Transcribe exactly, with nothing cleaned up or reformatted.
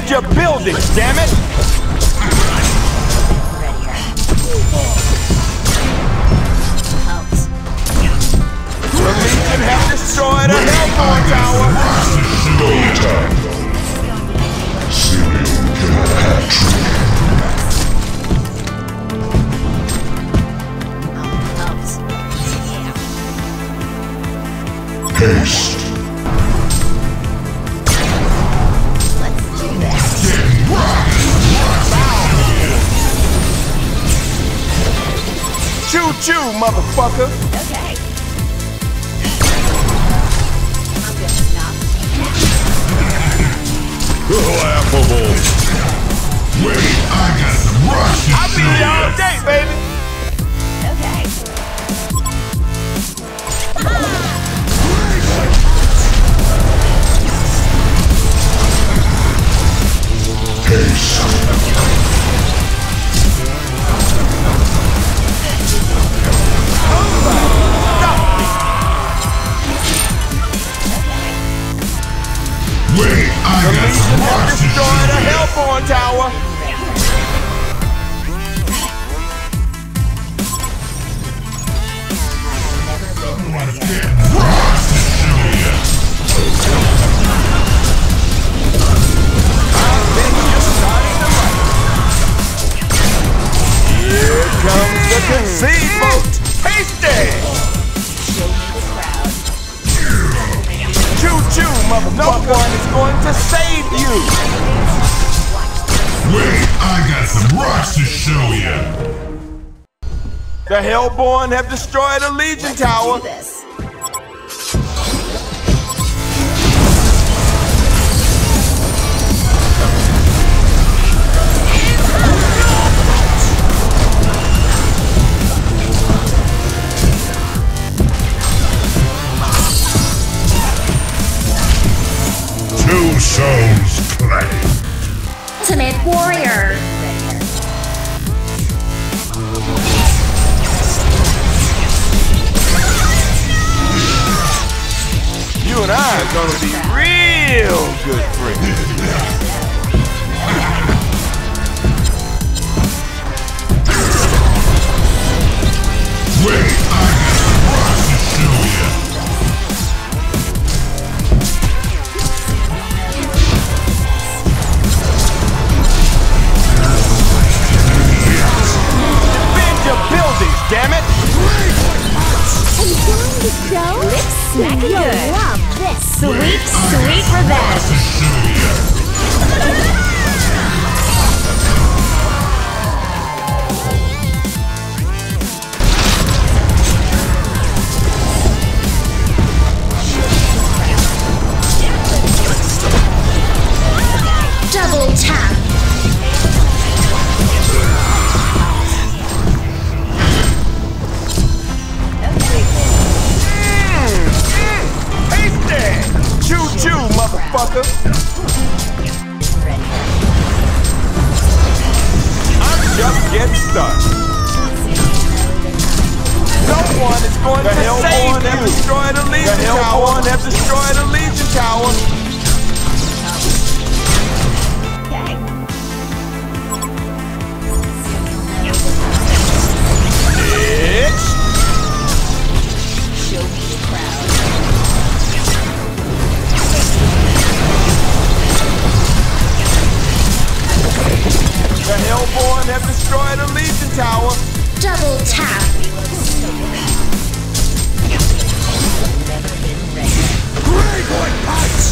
Defend your buildings, damn it! The Legion have destroyed a Hellborn tower! Serial killer hat-trick. Haste. Let's do this. Choo-choo, motherfucker! Okay. I'm gonna knock Laughable. Wait, I got some rush. I'll be here all day, baby! Okay. Haste. Wait, I The got some Legion have rush. destroyed a Hellborn tower! I've been just starting to run. Here comes the concede boat! Hasty! Show me the crowd. Choo-choo, motherfucker! No one is going to save you! Wait, I got some rocks to show you. The Hellborn have destroyed a Legion tower! Do this. Two souls claim. Ultimate Warrior. You and I are gonna be real good friends. Wait, I got some rocks to show you. Defend your buildings, damn it! Enjoying the show? Lips smacking You'll good. love this. Sweet, sweet To revenge. show you. Double tap. Hasty! Choo-choo, motherfucker! I'm just getting started. No one is going The to save Hellborn you! have destroyed a Legion The tower! Hellborn have destroyed a Legion tower! Okay. Bitch! Show me the crowd. The Hellborn have destroyed a Legion tower! Double tap. Never been ready. Great like pipes!